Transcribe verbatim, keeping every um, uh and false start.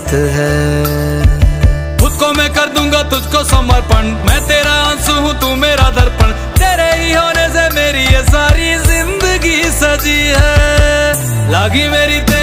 बात है। खुद को मैं कर दूंगा तुझको समर्पण, मैं तेरा आंसू हूँ तू मेरा दर्पण, तेरे ही होने से मेरी ये सारी जिंदगी सजी है। लागी मेरी